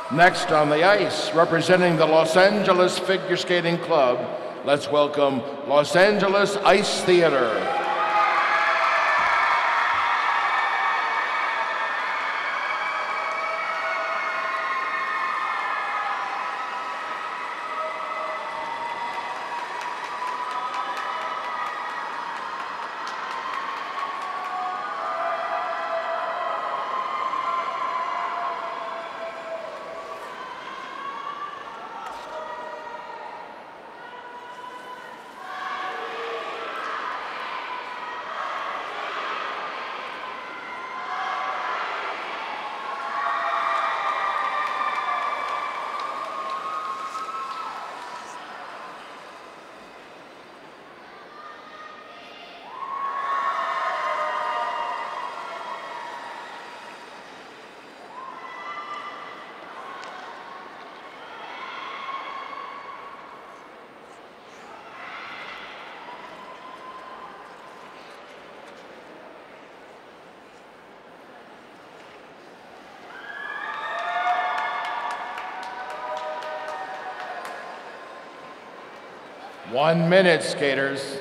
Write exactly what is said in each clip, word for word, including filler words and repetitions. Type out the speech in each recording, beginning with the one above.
Next on the ice, representing the Los Angeles Figure Skating Club, let's welcome Los Angeles Ice Theater. One minute, skaters.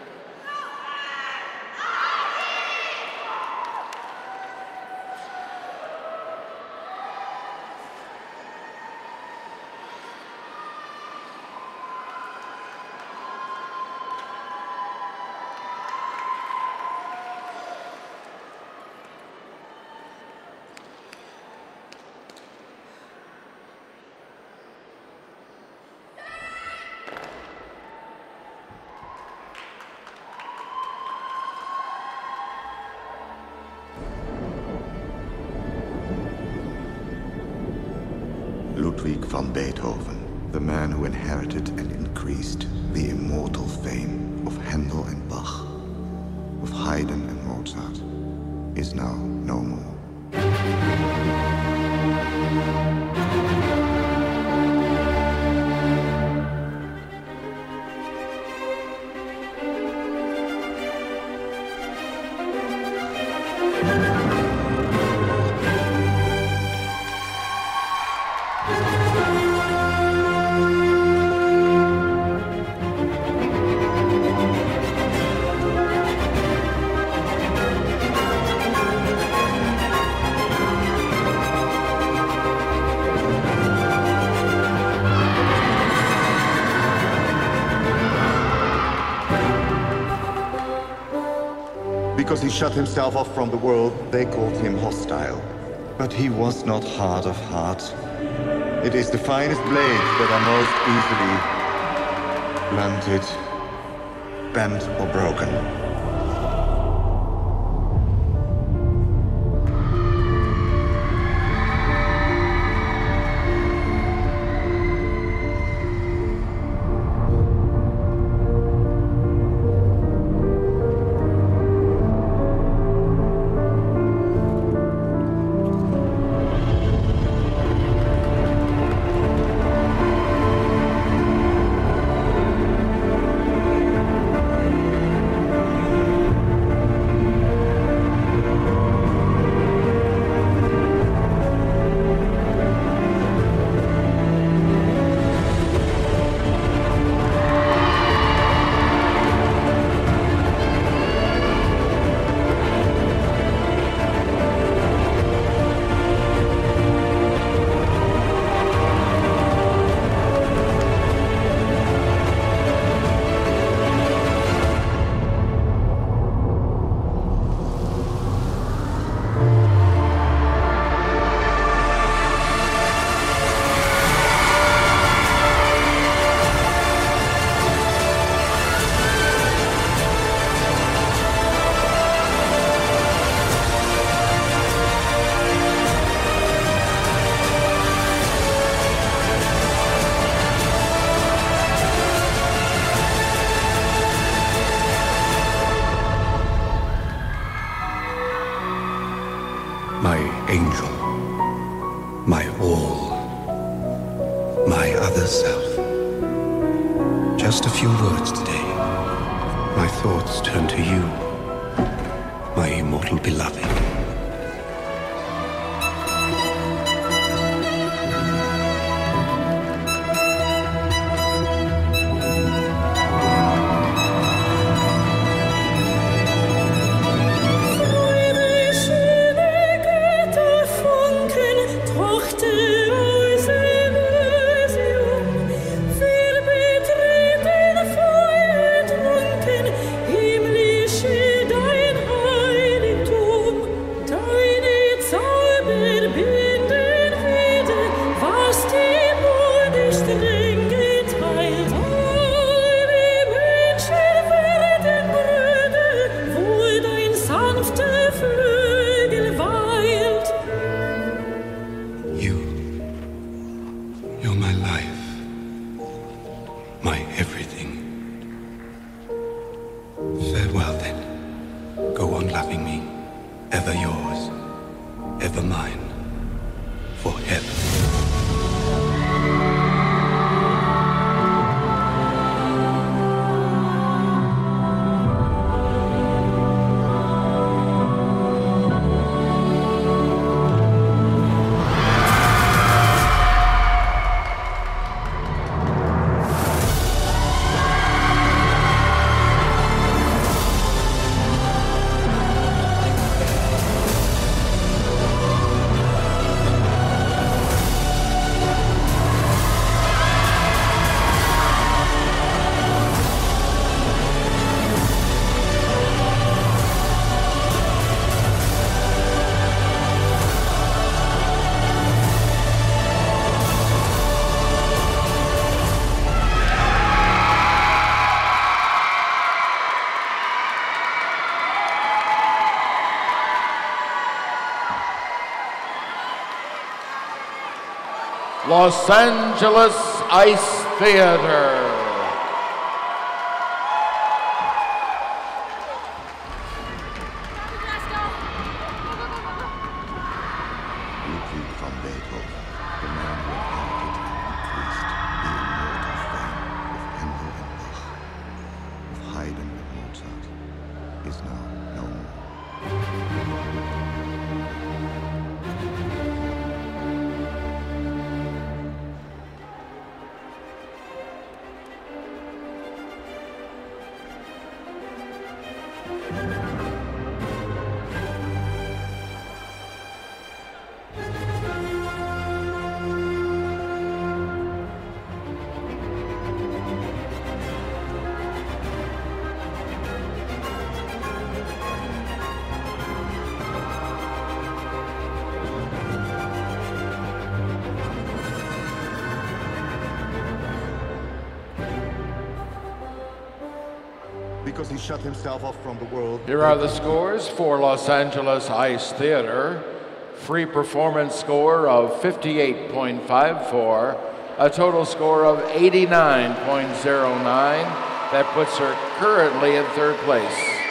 Ludwig van Beethoven, the man who inherited and increased the immortal fame of Handel and Bach, of Haydn and Mozart, is now no more. Because he shut himself off from the world, they called him hostile. But he was not hard of heart. It is the finest blades that are most easily blunted, bent, or broken. My angel, my all, my other self. Just a few words today. My thoughts turn to you, my immortal beloved. You're my life, my everything. Farewell then. Go on loving me, ever yours, ever mine, forever. Los Angeles Ice Theater. Ludwig van Beethoven, the man who inherited and increased the immortal fame of Handel and Bach, of Haydn and Mozart, is now no more. Because he shut himself off from the world. Here are the scores for Los Angeles Ice Theater. Free performance score of fifty-eight point five four, a total score of eighty-nine point zero nine. That puts her currently in third place.